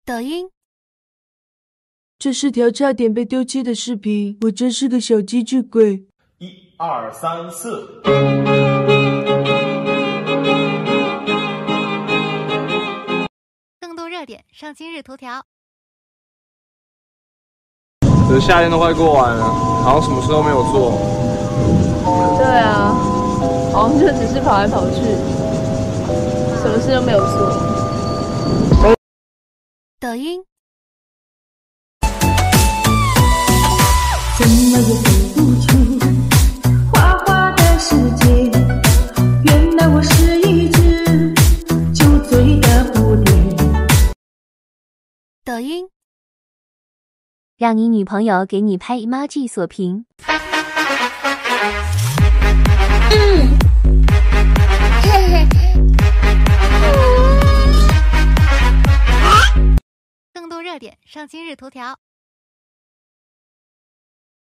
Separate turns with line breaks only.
抖音。
这是条差点被丢弃的视频，我真是个小机智鬼。
1、2、3、4。
更多热点上今日头条。
可是夏天都快过完了，好像什么事都没有做。
对啊，好像就只是跑来跑去，什么事都没有做。
抖音。
怎么也飞不出花花的世界，原来我是一只酒醉的蝴蝶。
抖音。
让你女朋友给你拍 emoji 锁屏。
更多热点上今日头条。